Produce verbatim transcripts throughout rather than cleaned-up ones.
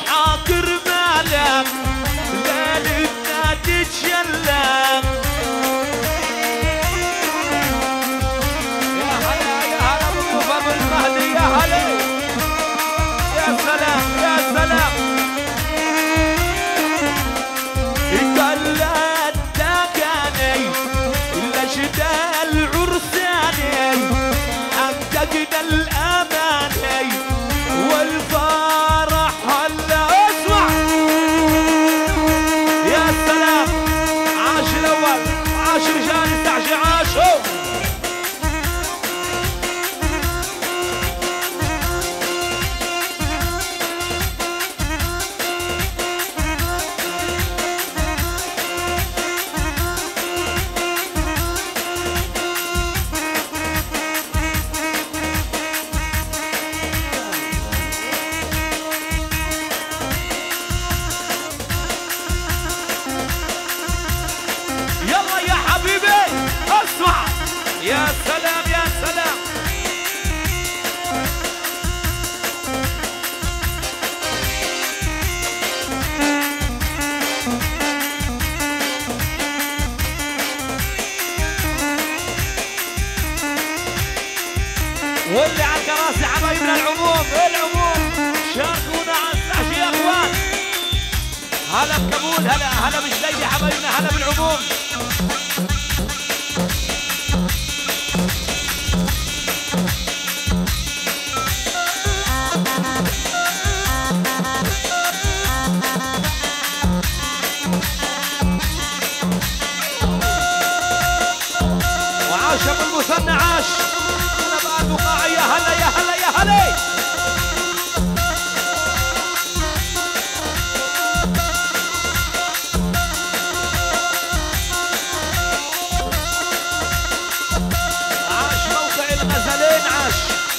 وحاكر مالك ليلتنا تتشلم. يا هلا يا هلا بابو ابو المهدي يا هلا. يا سلام يا سلام. قلت تاكاني لشدا العرساني حققنا الاماني والفرح هلا. اسمع يا سلام. عاش الاول عاش رجال السعشي عاشوا. يا سلام يا سلام. واللي على الكراسي حبايبنا العموم العموم شاركونا على السعشي يا اخوان. هلا بكبول هلا هلا بجديدي حبايبنا هلا بالعموم. وعاش ابو المثنى عاش. انا بعد وقاعي يا هلا يا هلا يا هلا. عاش موقع الغزلين عاش.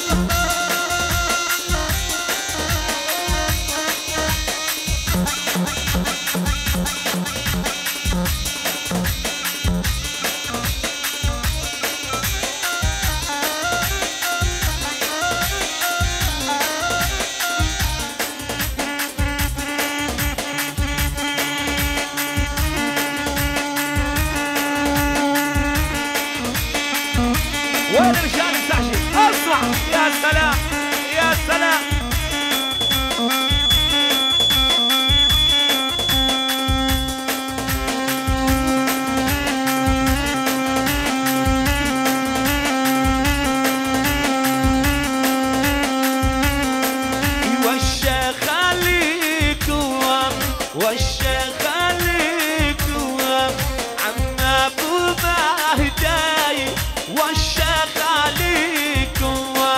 وين رجال السعشي؟ اسمع يا سلام يا سلام. والشيخ عليكم والشيخ عليكم عم ابو مهدي والشيخ عليكم.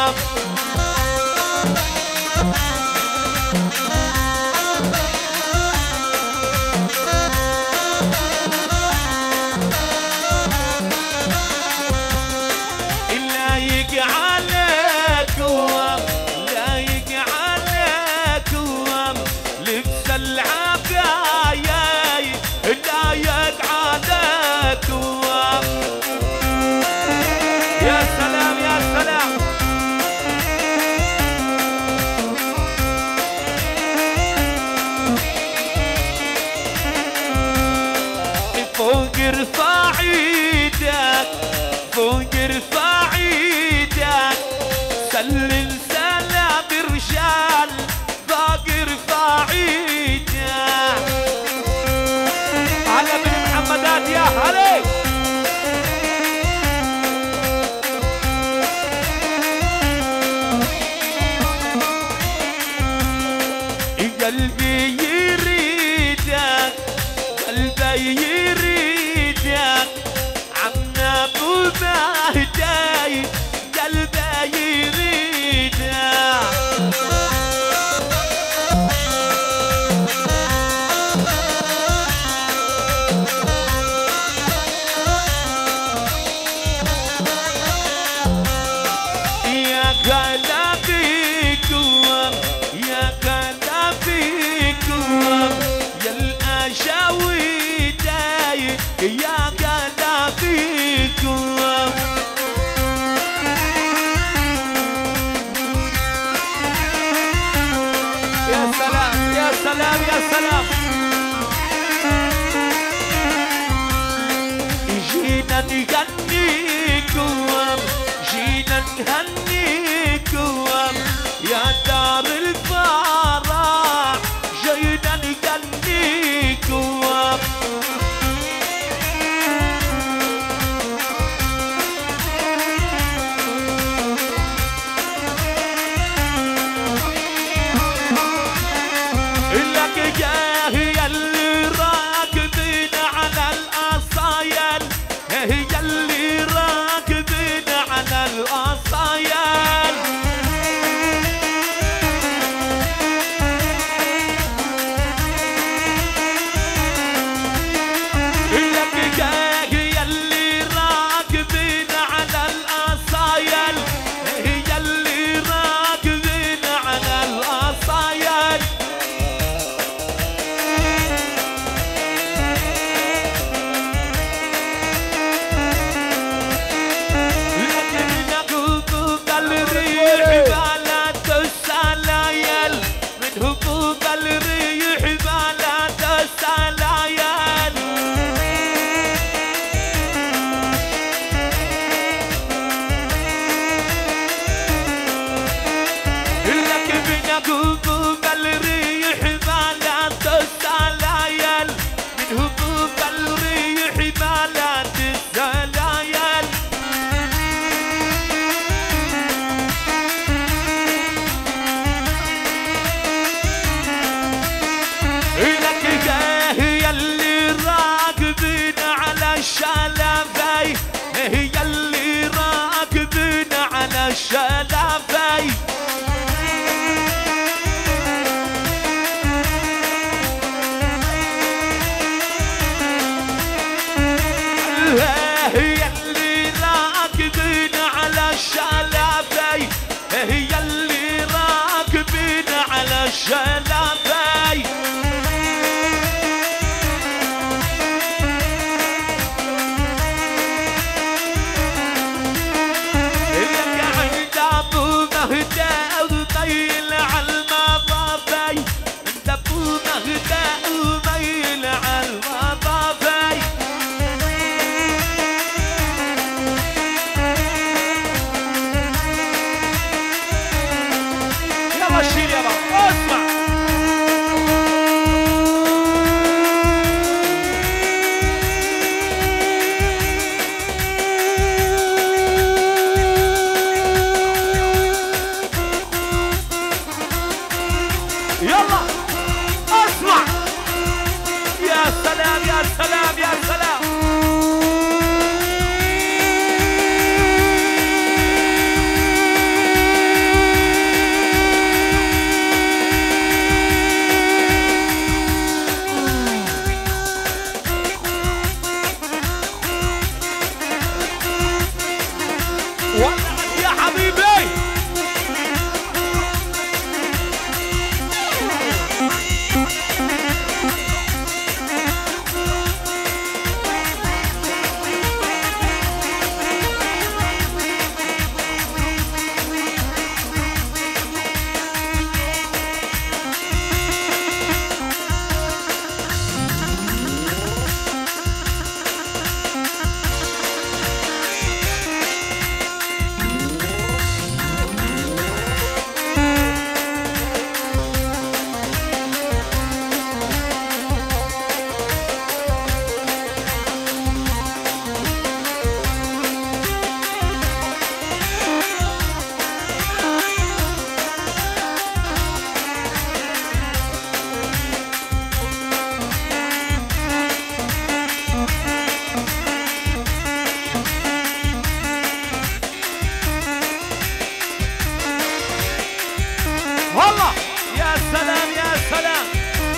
لايق عليكم لايق عليكم لبس العباية لايق عليكم. يا سلام يا سلام. فوق ارفع ايدك فوق ارفع ايدك سلم سلام رجال فوق ارفع ايدك. على بن محمدات يا هلا. قلبي يريدك قلبي يريدك عم ابو مهدي قلبي يريدك. يا قلبيكم يا قلبيكم يا الاشاويداي يا قلبيكم. نغنيكم جينا نهنيكم يا دار الفرح جينا نغنيكم لك يا هي اللي راكبين على الأصايل هي اللي راكبين على الأصايل لك يا هي اللي راكبين على الأصايل هي اللي راكبين على الأصايل بالات السلايل من هبوب الريح بالات السلايل لك بنا هبوب الريح بالات السلايل من هبوب الريح بالات السلايل هي اللي راكبين على الشلافي هي اللي راكبين على الشلافي هي اللي راكبين على الشلافي هي اللي راكبين على الشلافي وميل على المضافي انت ابو مهدى وميل على المضافي يلا شيل يا بابا اسمع يلا اسمع يا سلام يا سلام يا سلام ولعت يا حبيبي والله يا سلام يا سلام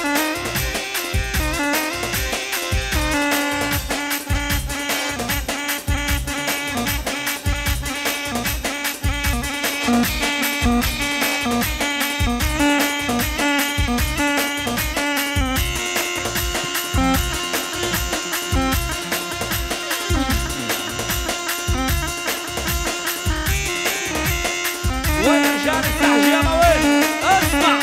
وين جاني السحج يا مويل اسمع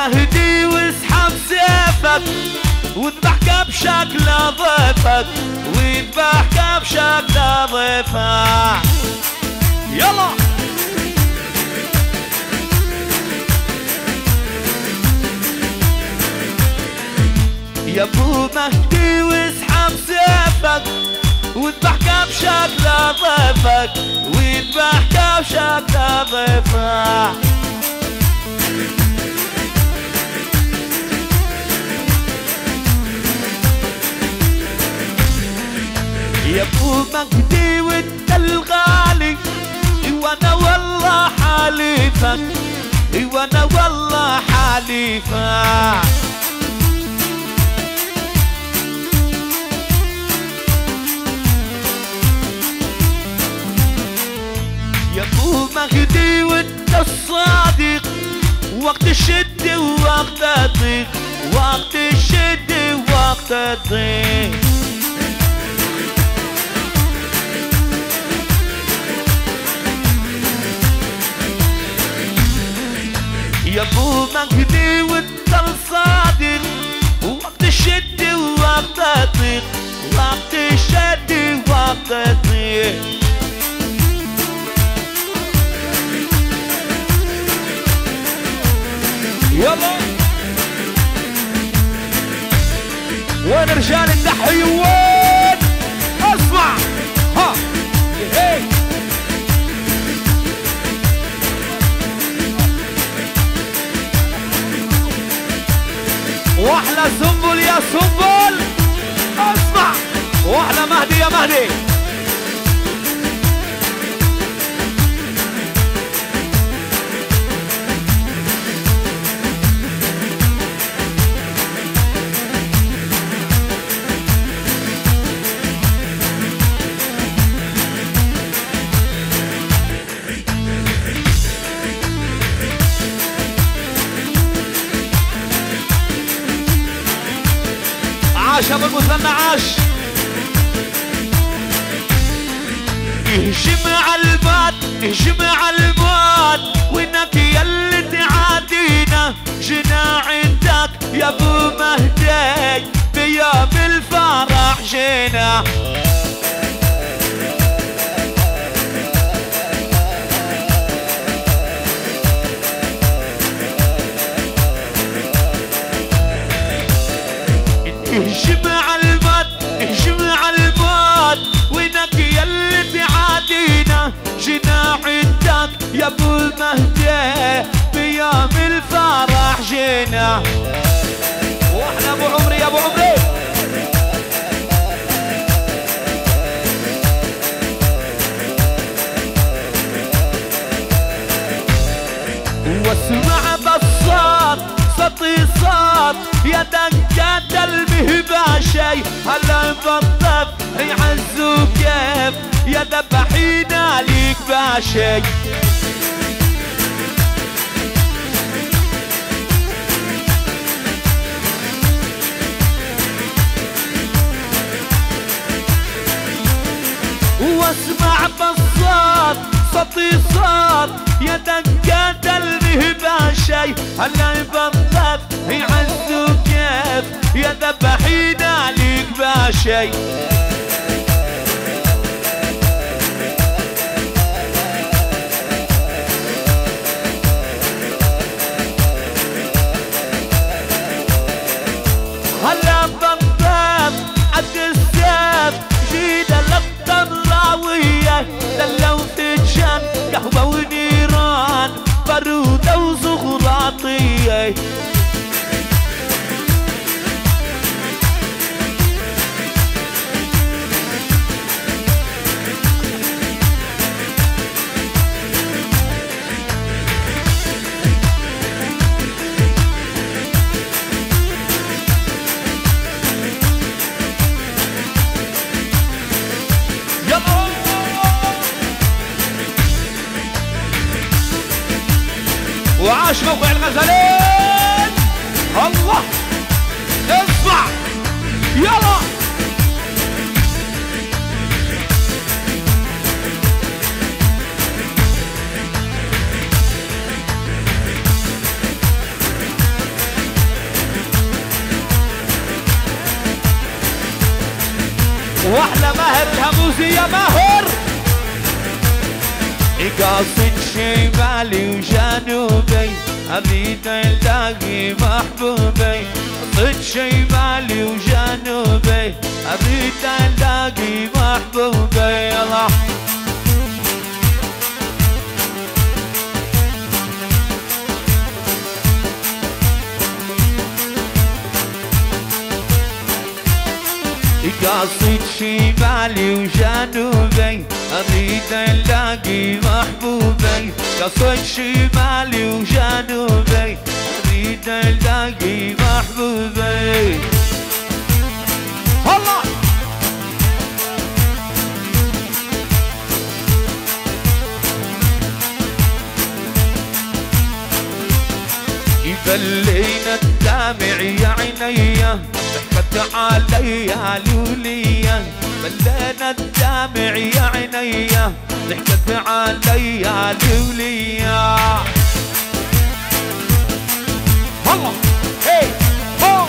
مهدي واسحب سيفك واذبح كبشك لضيفك واذبح كبشك لضيفك. يلا يا ابو مهدي واسحب سيفك واذبح كبشك لضيفك واذبح كبشك لضيفك. يا ابو مهدي وانت الغالي وانا والله حليفك وانا والله حليفك. يا ابو مهدي وانت الصادق وقت الشد ووقت الضيق وقت الشد ووقت الضيق. يا ابو مهدي وانت الصادق وقت الشد ووقت الضيق وقت الشد ووقت الضيق. يلا وين رجال التحية وين؟ اسمع ها هي واحلى سنبل يا سنبل اسمع واحلى مهدي يا مهدي. عاش ابو المثنى عاش. اهجم على البات اهجم على الموت وانك يلي تعادينا جنا عندك يا ابو مهدي بيوم الفرح جينا. اهجم على الموت اهجم على الموت وينك يلي تعادينا جينا عندك يا ابو المهدي بيوم الفرح جينا. واحنا ابو عمري يا ابو عمري. واسمع بالصوت صوتي صوت يا دقات المهباشي هلا بالضبط يعزوا كيف يا ذبحين عليك باشي. واسمع بالصوت صوتي صوت يا دقات المهباشي هلا بالضبط يعزوا كيف يا ذبحين عليك باشي. هلا بالضبط عد السيف جينا للطمراوية دلو فنجان قهوة ونيران بارودة وزغراطية. وعاش موقع الغزالين. واحلى ماهر الهموزي يا ماهر. قاصد شمالي وجنوبي اريد الاقي محبوبي، قاصد شمالي وجنوبي اريد الاقي محبوبي. الله قاصد شمالي وجنوبي اريد الاقي محبوبي، قاصد شمالي وجنوبي اريد الاقي محبوبي. الله يبلينا الدمع يا عينيا، ضحكت علي يا لوليا، بلينا الدمع يا عينيا، ضحكت علي يا لوليا. الله هي هو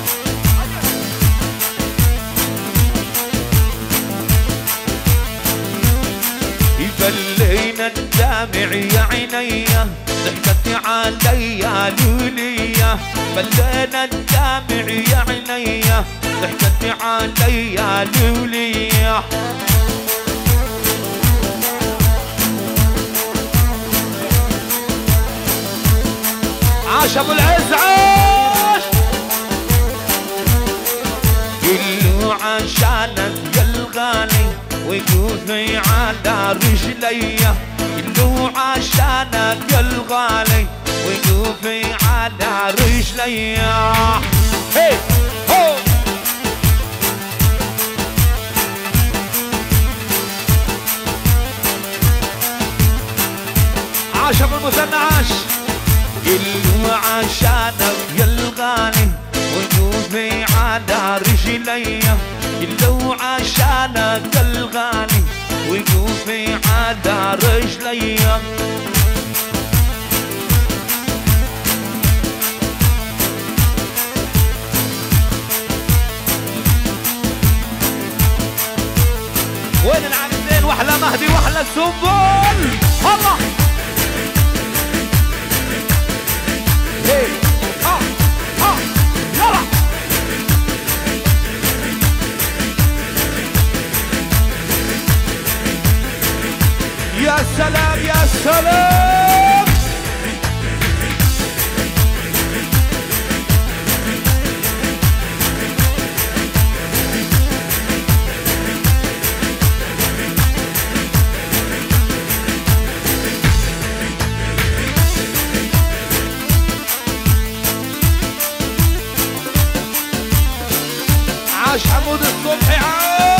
يبلينا الدمع يا عينيا، ضحكت علي يا لوليا، بلينا الدمع يا عينيا، ضحكت علي يا لوليا. عاش ابو العز عاش. كله عشانك يا الغالي وقوفي على رجليا، كله عشانك يا الغالي وقوفي على رجليا. هي هو عاش ابو المثنى عاش. كله عشانك يا الغالي وقوفي على رجليا، كله عشانك يا الغالي وقوفي على رجليا. وين العرسين واحلى مهدي واحلى السنبل. الله هي ها ها يلا. يا سلام يا سلام. عاش حمود الصبحي عاش.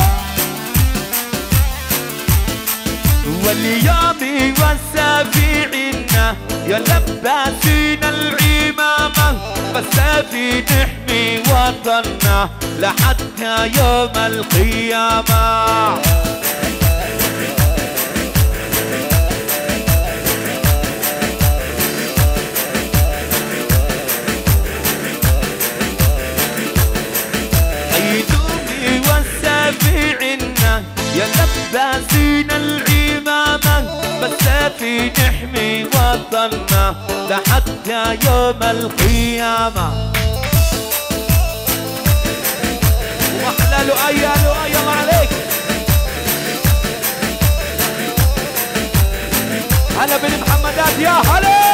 واليوم والسافعنا يا لباسين العمامة، بالسافي نحمي وطننا لحتى يوم القيامة. عيدوني والسافعنا يا لباسين العمامة، بالسافي نحمي وطننا لحتى يوم القيامة. واحلى لؤيا لؤيا الله عليك. هلا بن محمدات يا هلا.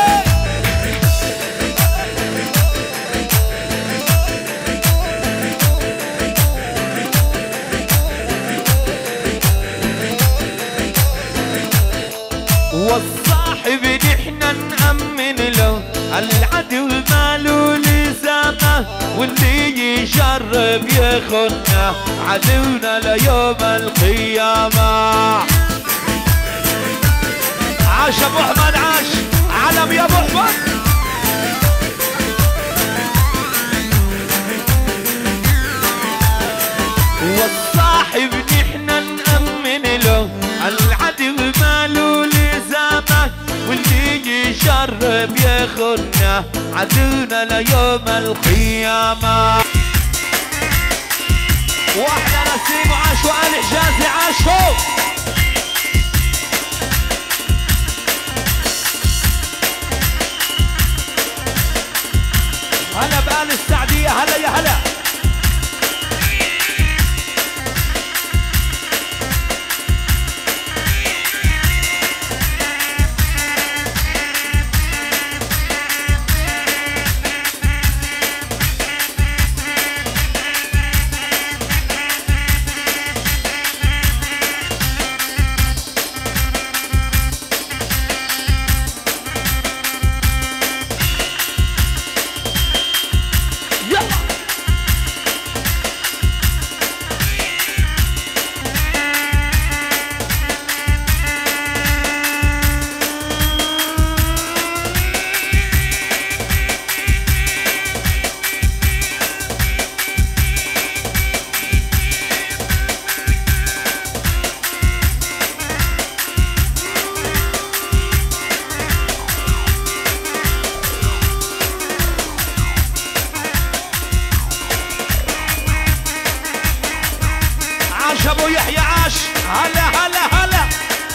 والصاحب نحنا نأمن له، العدو ماله لزامه، واللي يجرب يخنا عدونا ليوم القيامة. عاش ابو احمد عاش. علم يا ابو احمد. والصاحب نحنا نأمن له، العدو ماله لزامه، واللي يجرب يخنا عدونا ليوم القيامة. واحنا نسيم وعاشوا آل حجازي عاشوا. هلا بآل السعدية هلا يا هلا. ابو يحيى عاش هلا هلا هلا.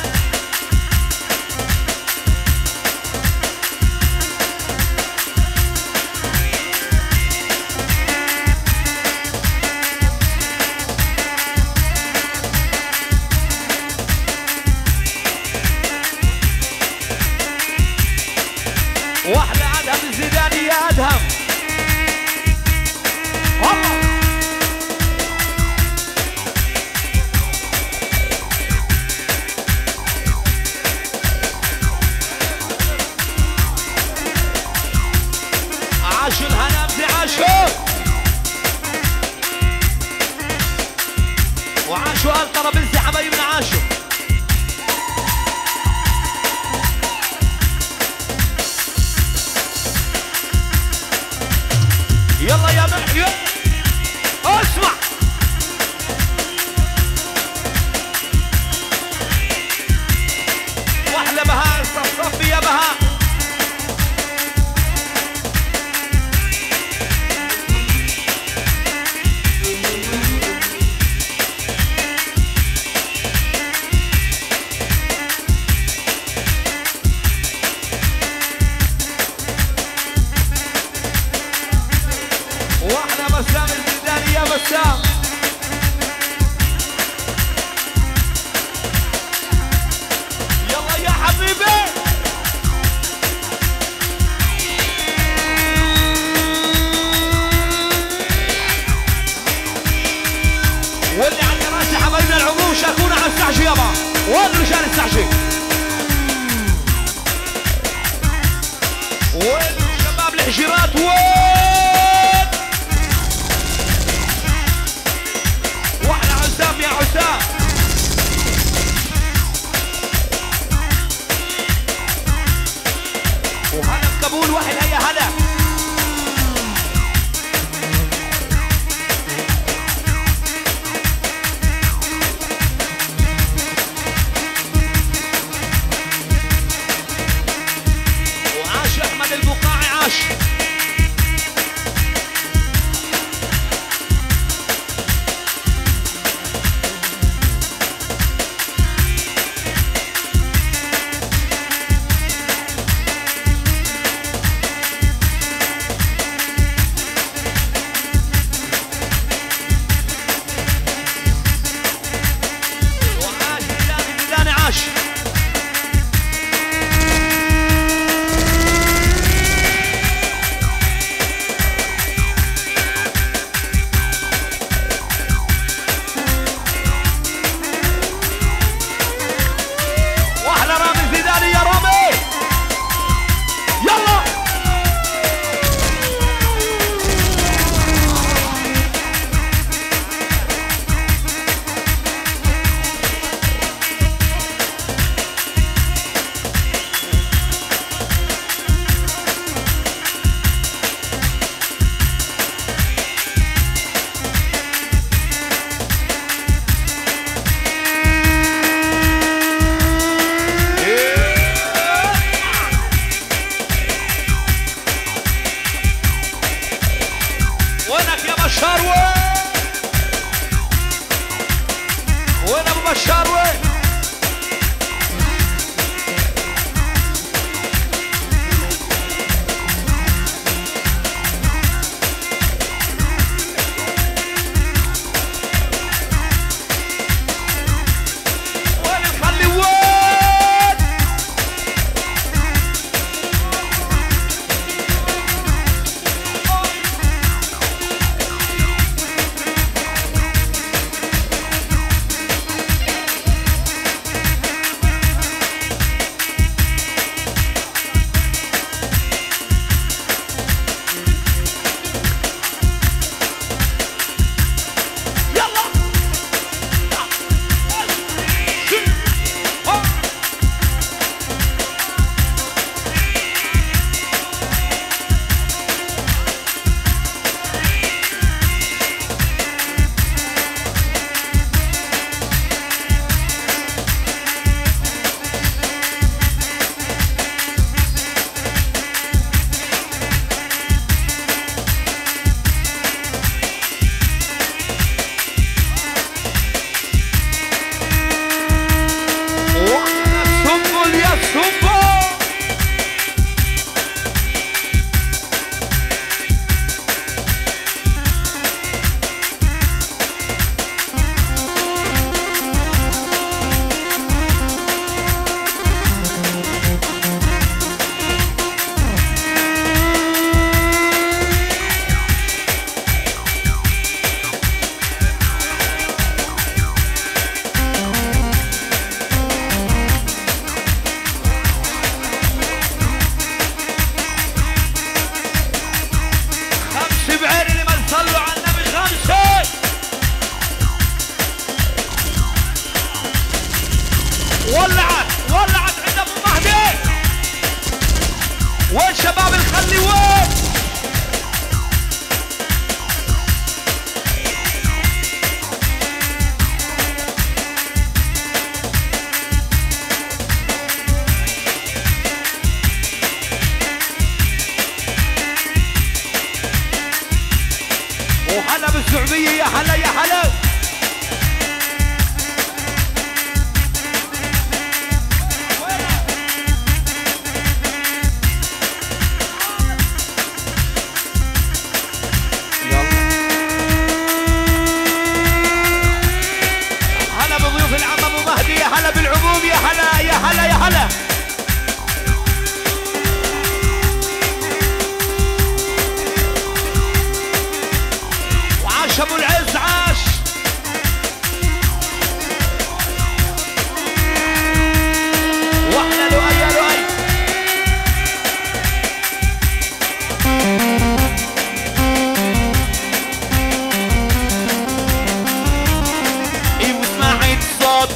واحلى ادهم الزيداني يا ادهم. عاشوا الهنامزي عاشوا. وعاشوا آل طرابلسي حبايبنا عاشوا. يلا يا ملح يلا اسمع. واحلى بهاء صفي يا بهاء. واحنا بسام الزيداني يا بسام. يلا يا حبيبي. واللي عند راسي حبايبنا العموم شاركونا على السعشي يابا. وين رجال السعشي؟ وين شباب الحجيرات؟ وين؟ واحلى عسام يا عسام. وهلا بكابول واحد هيا هلا. وعاش احمد البقاعي عاش. بالسعودية يا هلا يا هلا. هلا بضيوف العم ابو مهدي يا هلا بالعموم يا هلا يا هلا يا هلا. وعاش ابو العز عاش. واحنا لؤي يا لؤي. ايوه اسمعي الصوت.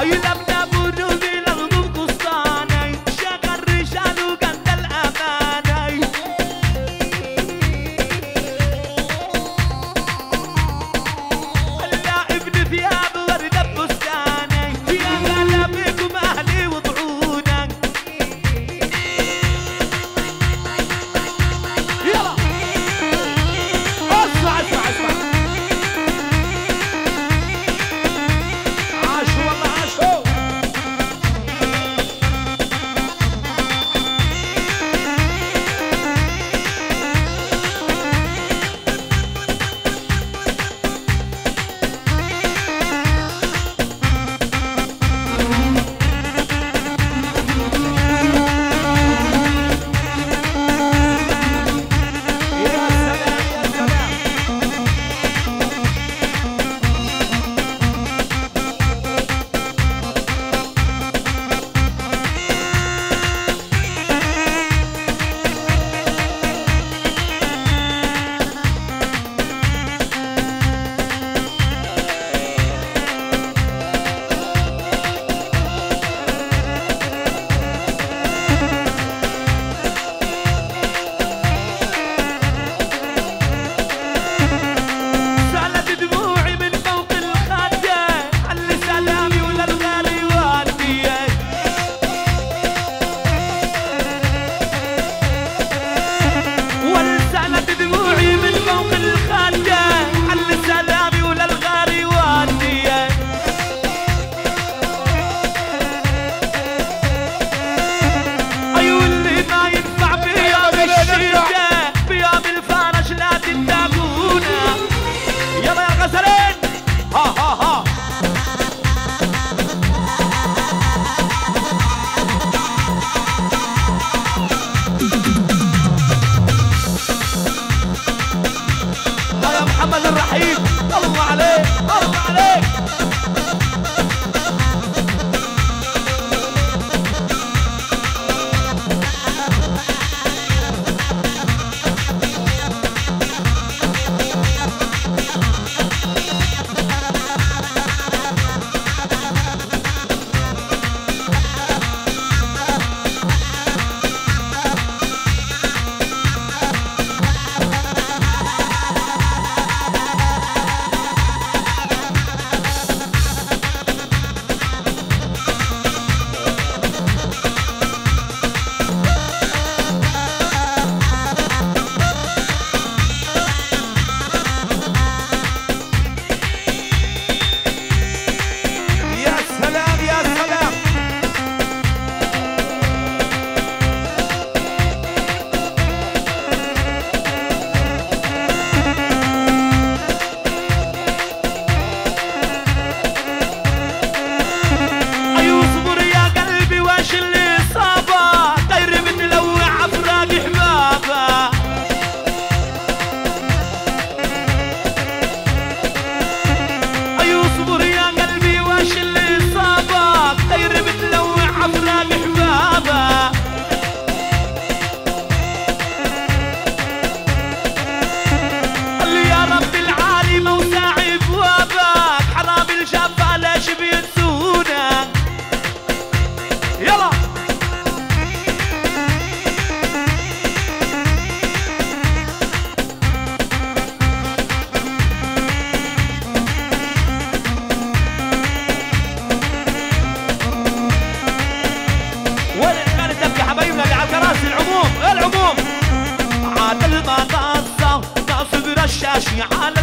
ماشي على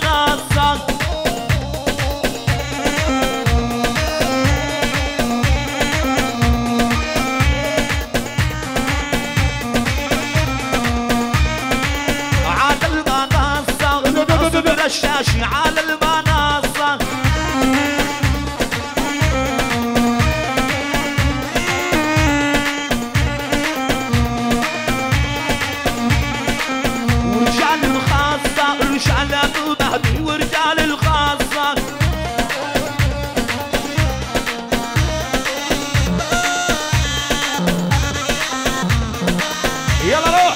المنصة على المنصة اصبر الشاشي على المنصة ورجال الخاصة رجال المهدي ورجال الخاصة يلا روح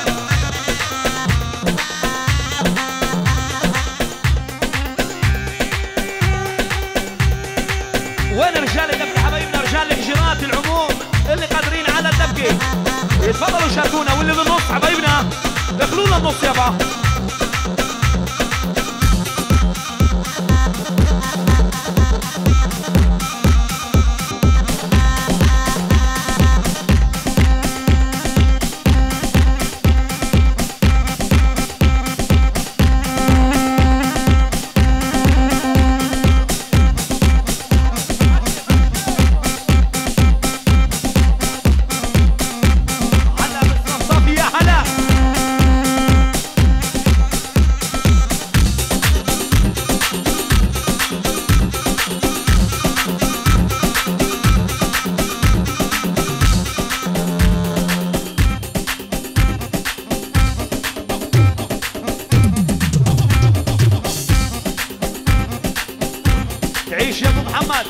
وين رجال الدفع باقي يتفضلوا شاركونا، واللي بالنص حبايبنا دخلوا لنا النص يابا. عيش يا ابو محمد.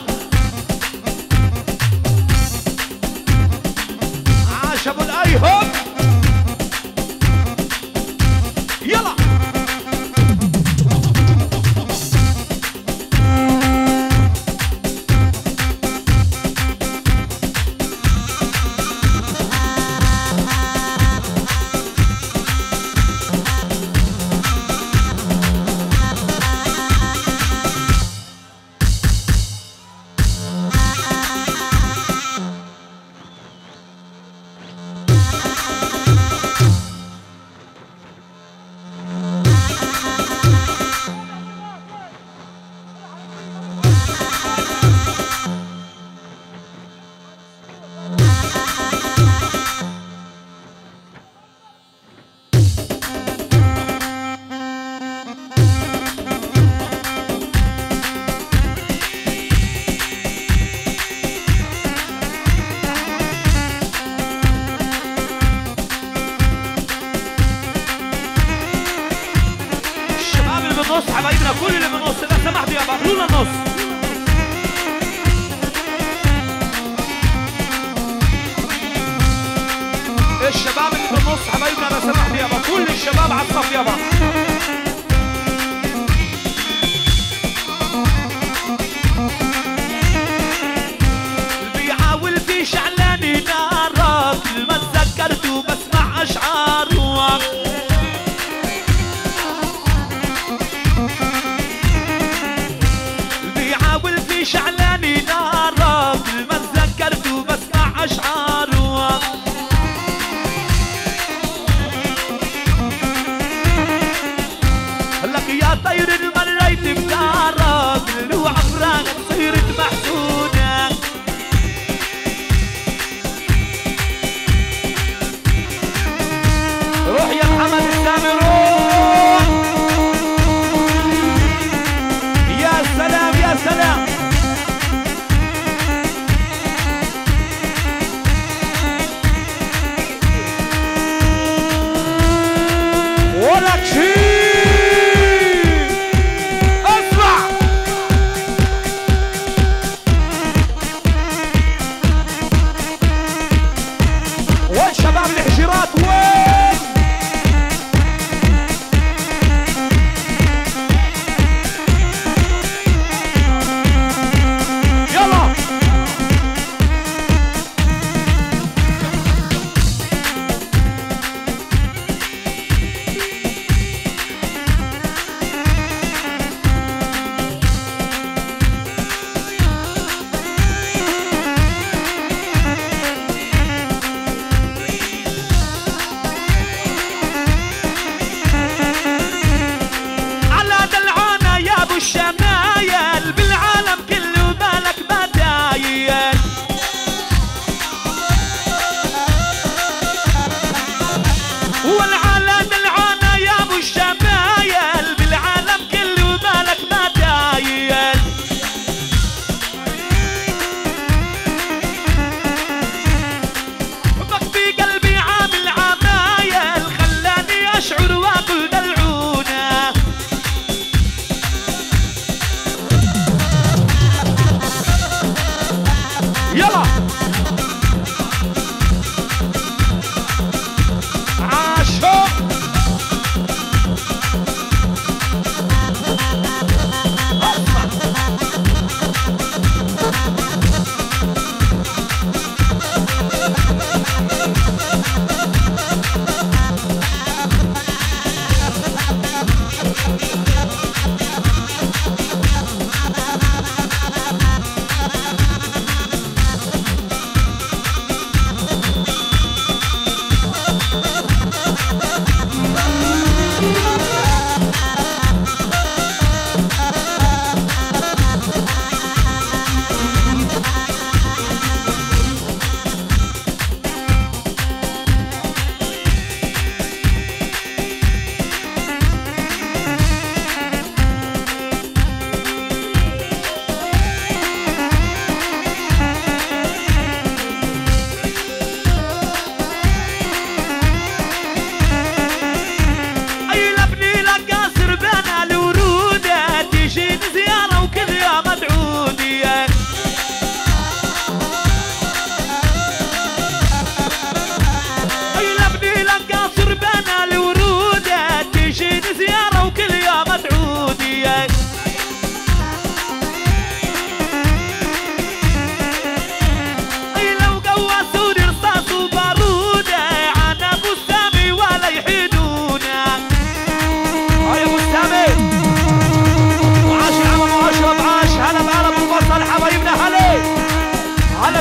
عاش ابو الايهم. يلا النص حبايبنا، كل اللي بالنص اذا سمحتوا يابا خلوا لنا النص. الشباب اللي بالنص حبايبنا اذا سمحتوا يابا، كل الشباب على الصف يابا. البيعة والفيش علاني نارك، ما تذكرت وبسمع اشعار شعلاني نارك، ما تذكرت وبسمع اشعاره. لك يا طير مريت بدارك، لو عفراك صيرت محسودة. روح يا محمد السامي روح. يا سلام يا سلام.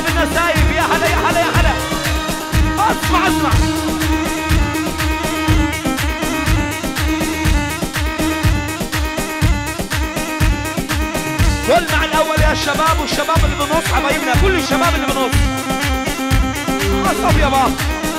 بالنسايب، يا هلا يا هلا يا هلا. اسمع اسمع كل مع الاول يا الشباب، والشباب اللي بالنص حبايبنا، كل الشباب اللي بالنص خصف يا بابا.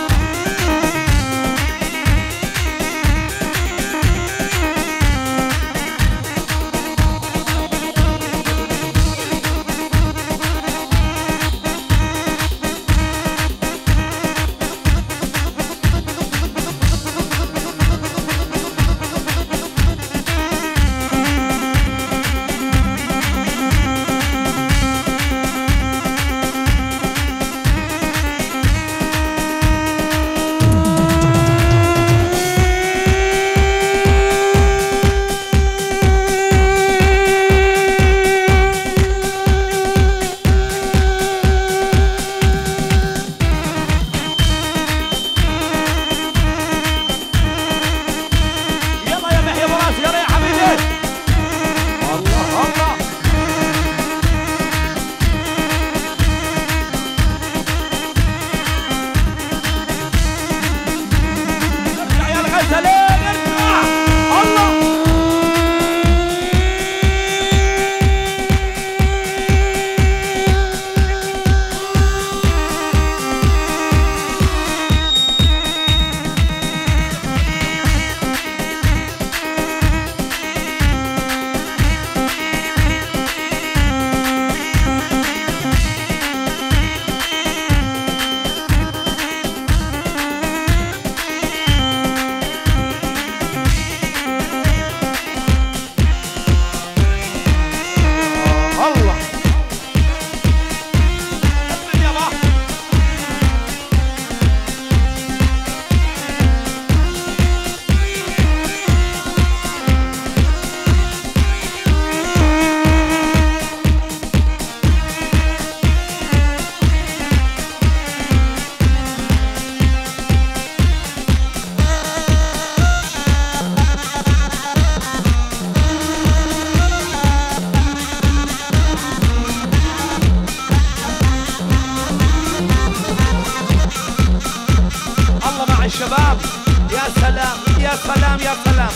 الشباب يا سلام يا سلام يا سلام.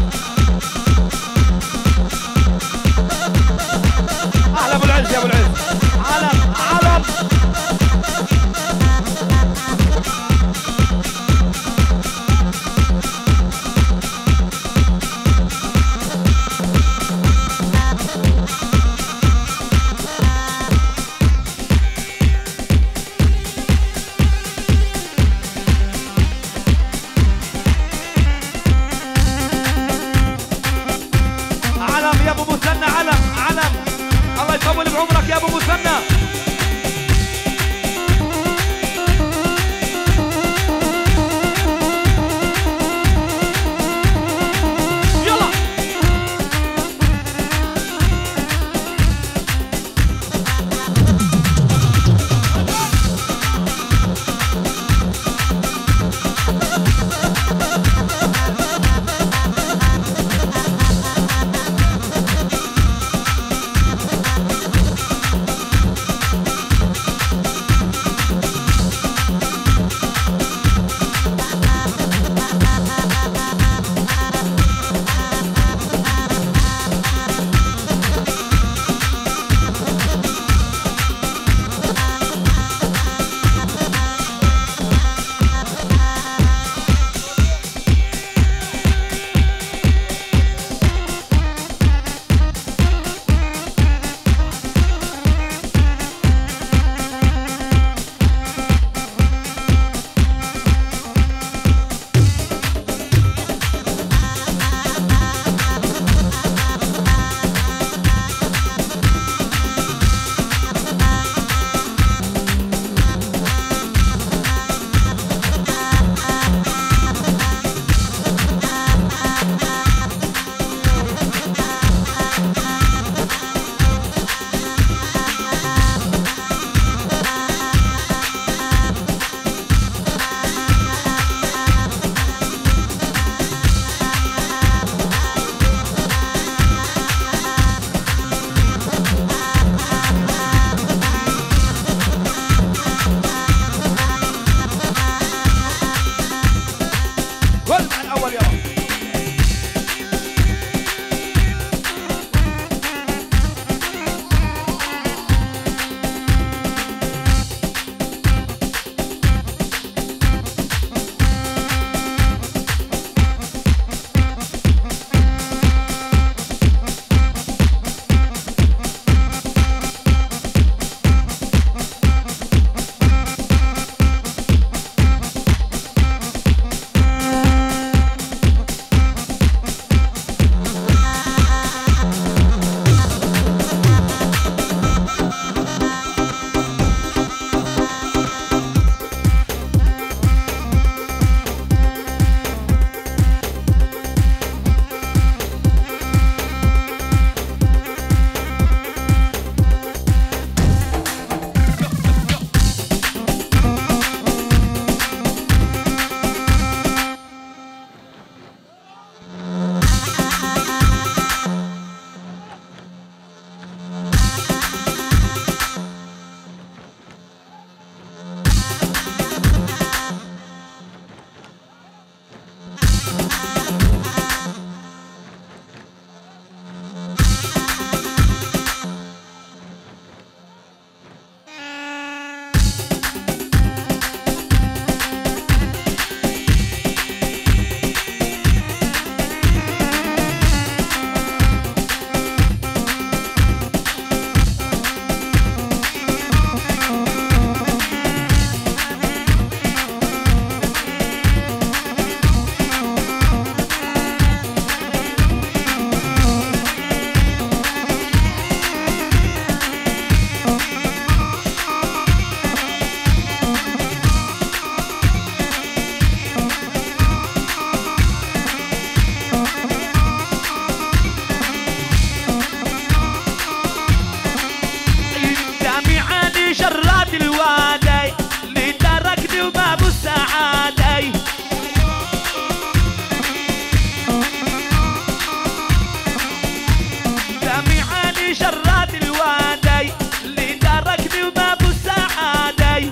اهلا ابو العز يا ابو العز. علم علم يا ابو مثنى. علم علم الله يطول بعمرك يا ابو مثنى. يلا شرات الوادي اللي تركني وما ابو السعادي. سامعاني شرات الوادي اللي تركني وما ابو السعادي.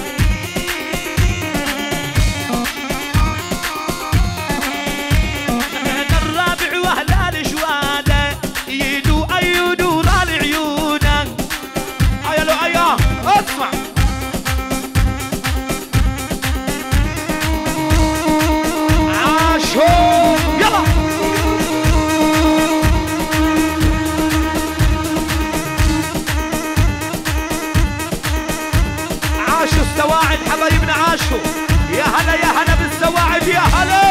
انا الرابع واهل الجواده يدو ايدو رال عيونه. ايا لو ايا اسمع عاشو يلا عاشوا السواعد حبايبنا عاشوا. يا هلا يا هلا بالسواعد يا هلا.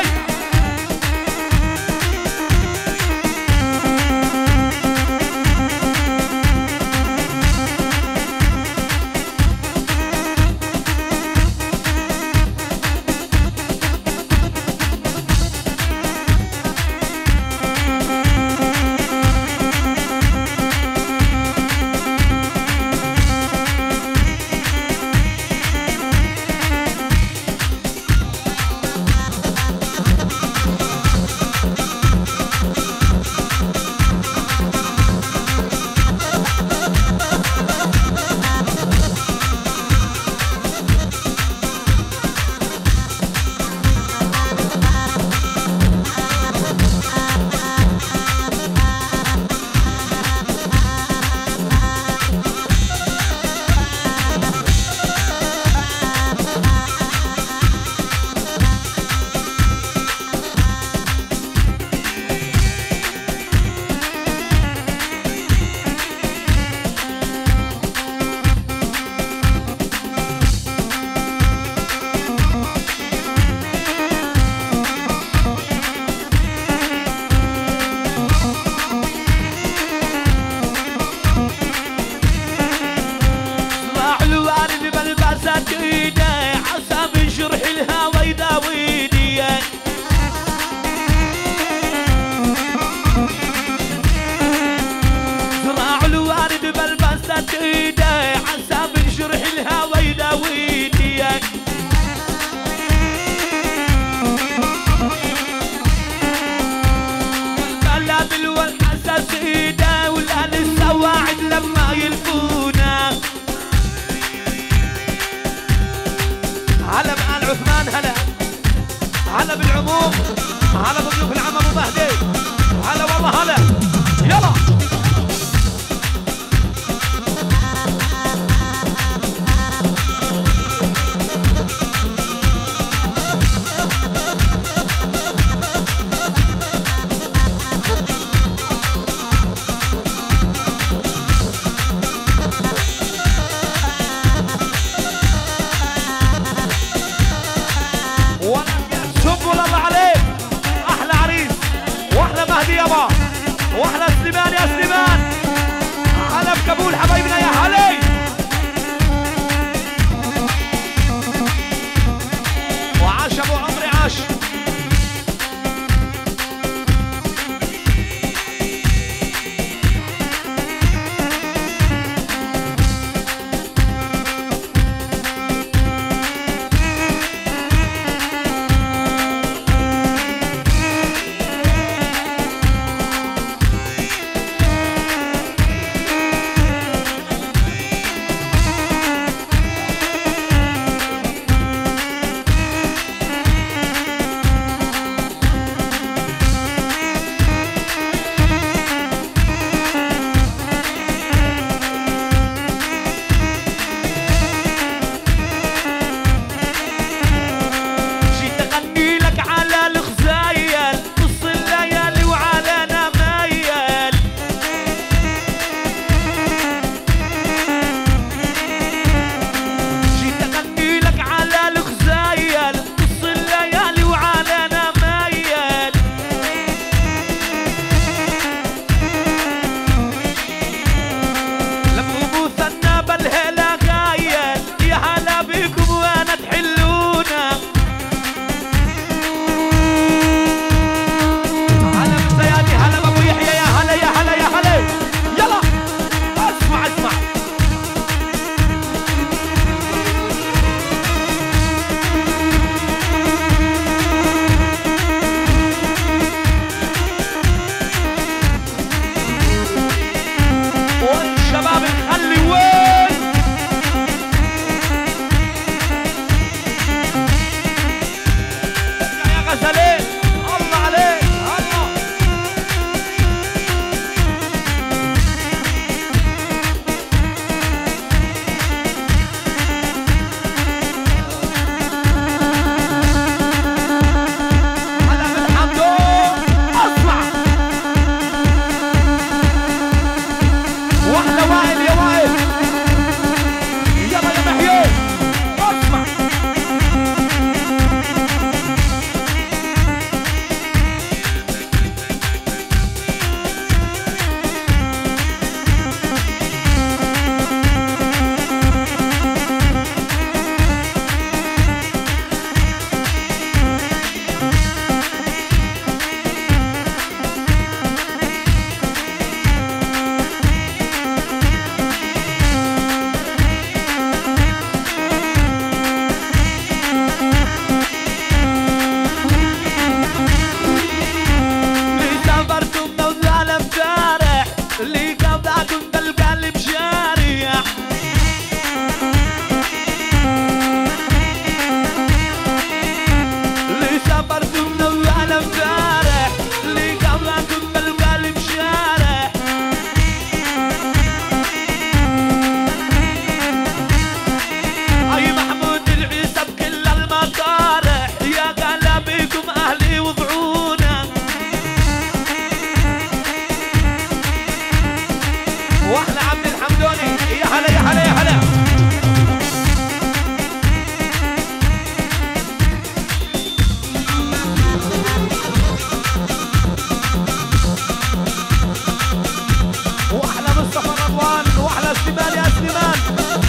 سليمان يا سليمان.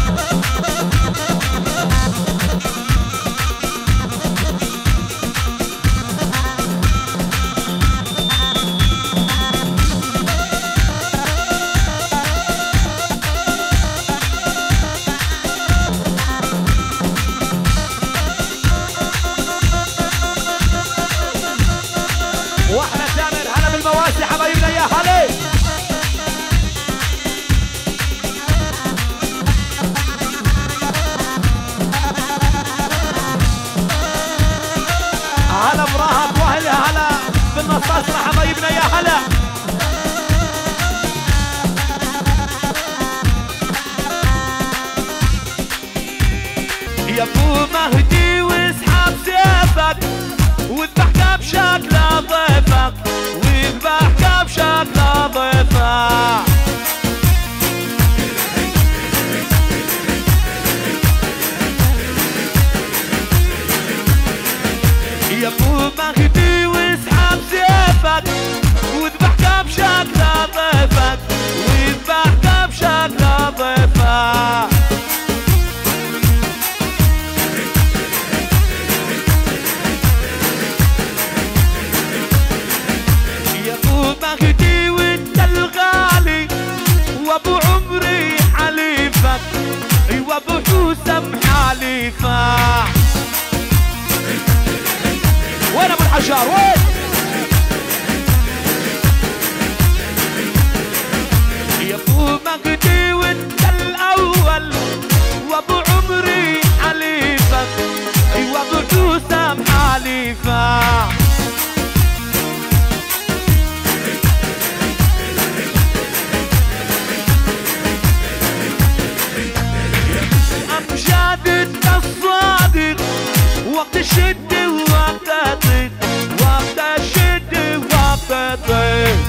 واحنا تامر هلا بالمواسي حبايبنا يا هلا. هلا براهب واهل هلا بالنصاصرة حبايبنا يا هلا. يا ابو مهدي واسحب سيفك واذبحك بشكل ضيفك واذبحك بشكل ضيفك. يا ابو مهدي واسحب سيفك واذبحك بشكل ضيفك واذبحك بشكل ضيفك. مهدي وانت الغالي وابو عمري حليفك وابو حوسم حليفك. وين ابو الحجار وين؟ يا ابو مهدي وانت الاول وابو عمري حليفك وابو حوسم حليفك. أمجاد الصادق وقت الشد وقت الضيق وقت الشد وقت الضيق.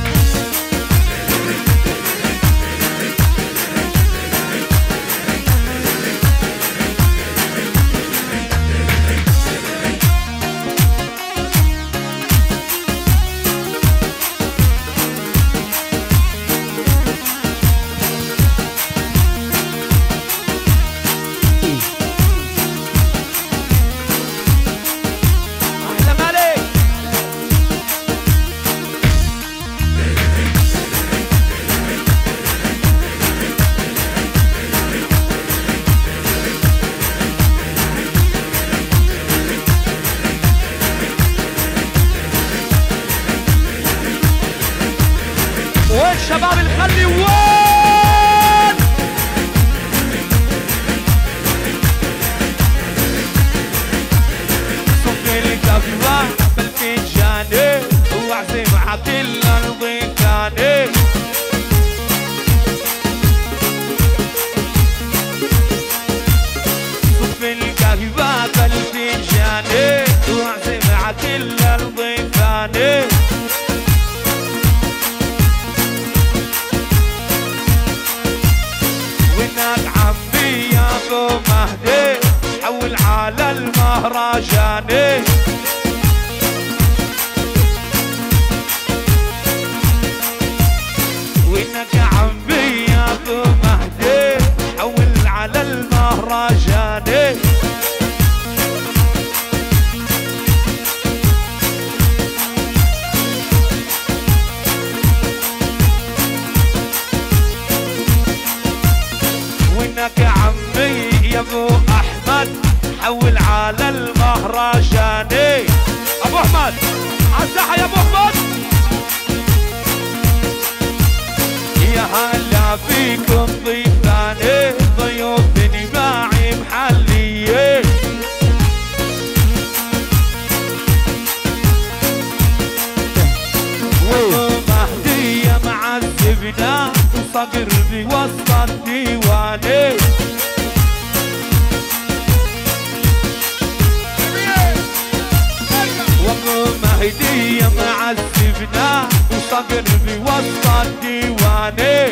شباب الخلي وين؟ صفي القهوة بالفنجاني واعزم عكل الضيفاني. صفي القهوة بالفنجاني واعزم عكل الضيفاني. عمي يا ابو مهدي حول على المهرجاني. وينك عمي يا ابو مهدي حول على المهرجاني. وينك عمي يا ابو احمد حول على المهرجاني. ابو احمد عالساحه يا ابو احمد. يا هلا فيكم ضيفاني ضيوف بني معي محليه. وابو مهدي يا معذبنا وصقر بوسط الديواني. وابو مهدي يا معذبنا وصقر بوسط الديواني.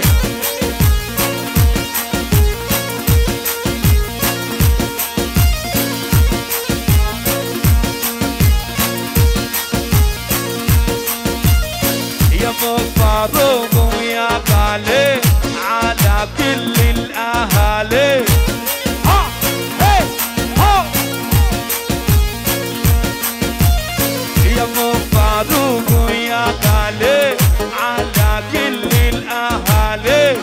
يا ابو فاروق ويا غالي على كل اهالي ها هي ها يا ابو فاروق ويا غالي على كل الاهالي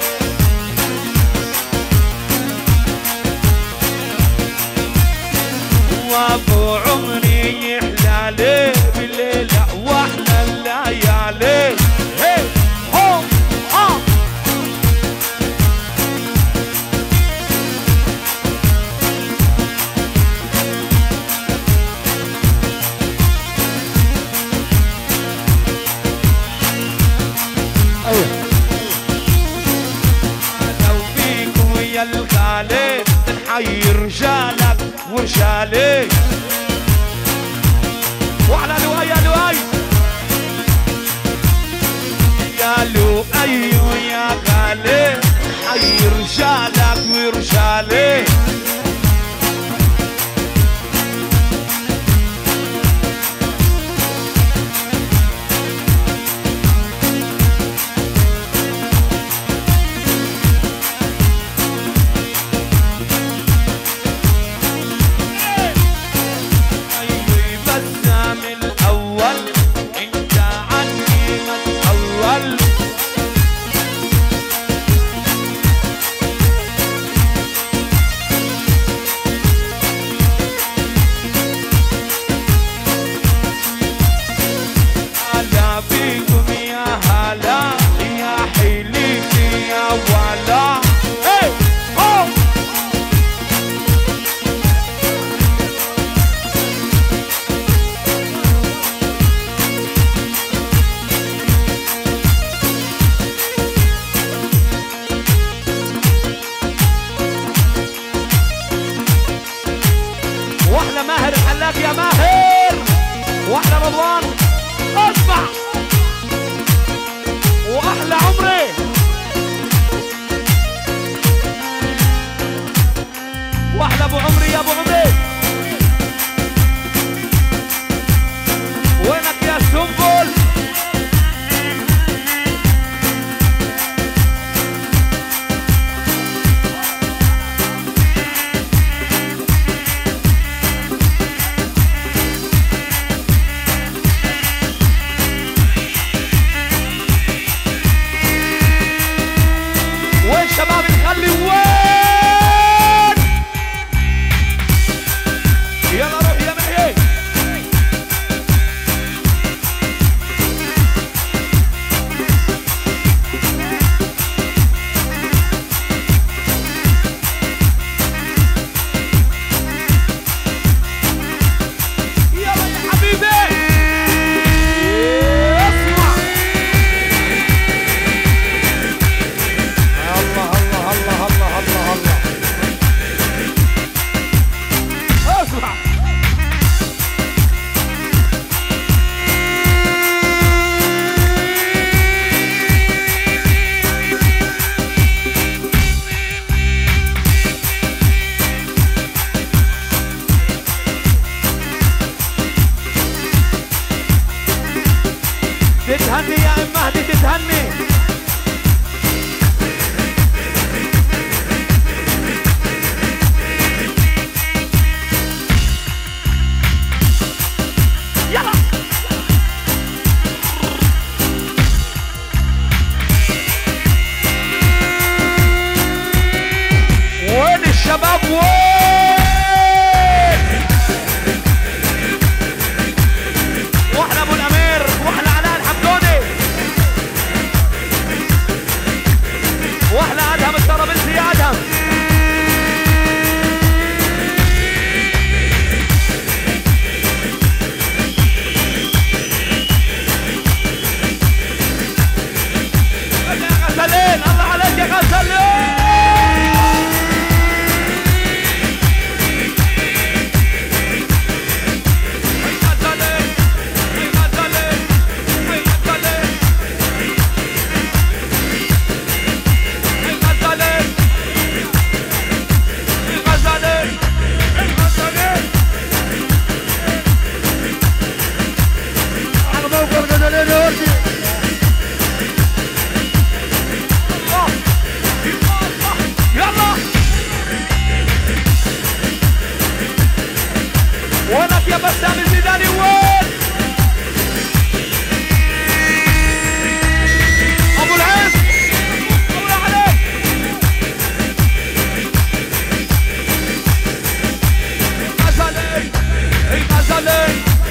وابو عمري يحلالي بالليلة واحلى الليالي هي هو اه ايوه لو بيك ويا الغالي تنحيي رجالك ورجالي وعلى لؤي يا لؤي يا لؤي ويا غالي حي رجالك ورجالي واحلى ماهر الحلاق يا ماهر واحلى رضوان اسمع واحلى عمري واحلى ابو عمري يا ابو عمري وينك يا سنبل شباب نخلي وين يلا روح يا محيي يلا يا حبيبي تتهني يا ام مهدي تتهني يلا وين الشباب وين واحلى ابو الامير واحلى علاء الحمدوني واحلى ادهم الطرابلسي يا ادهم يا غزالين الله عليك يا غزالين يا بسام الزيداني وين؟ ابو العز الله عليك. غزالي غزالي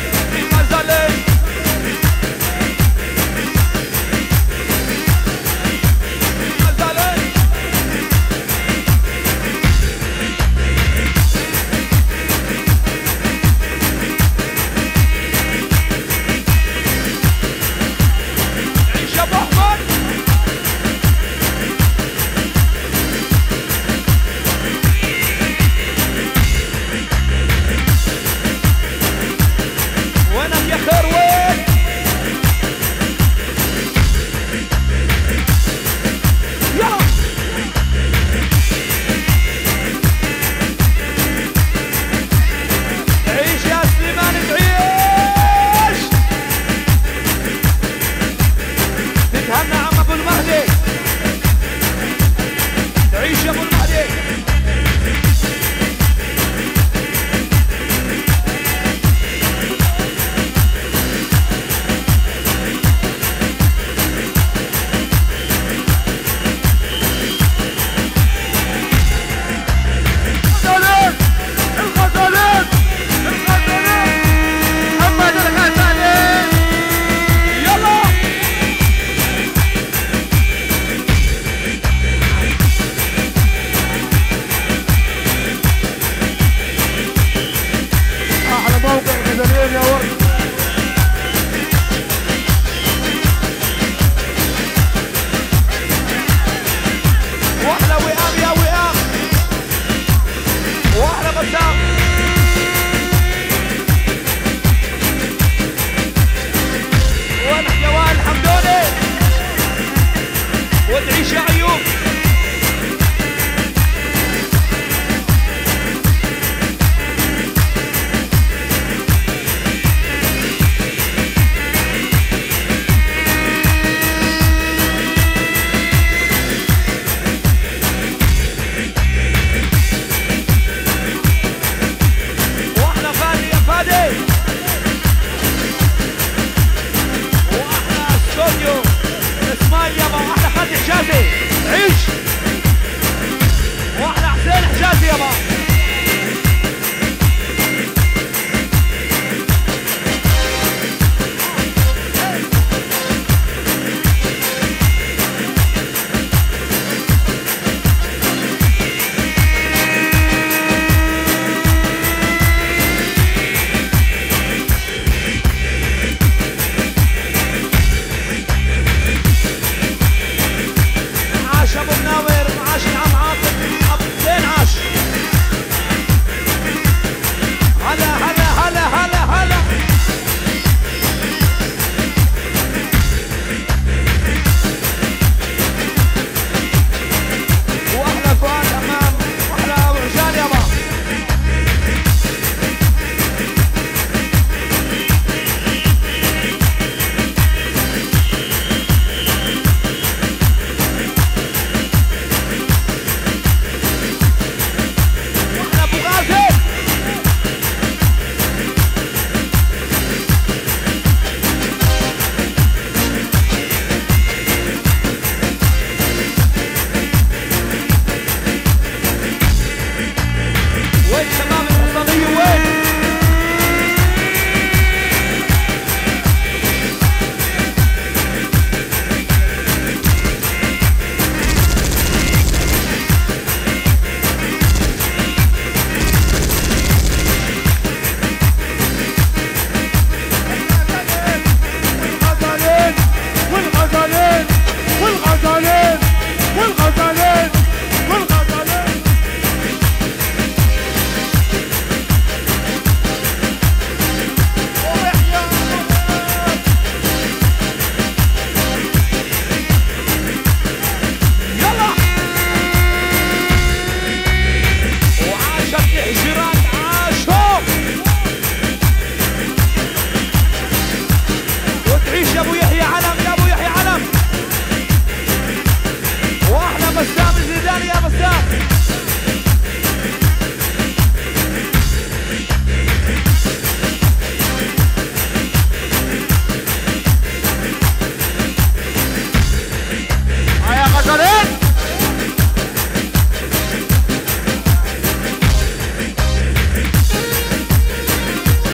غزالي يا ابويا